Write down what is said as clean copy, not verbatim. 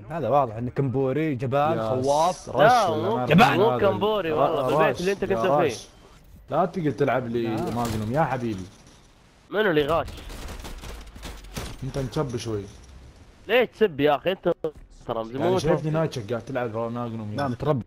هذا واضح انك كمبوري جبان خواف رش لا ولا مو ما جبان. مو كمبوري والله، بالبيت اللي انت كنت فيه. لا تقدر تلعب لي ماجنوم يا حبيبي. منو اللي غاش؟ انت مشب شوي. ليش تسب يا اخي انت؟ ترى يعني مو شايفني نايتشك قاعد تلعب ماجنوم لا يا متربي.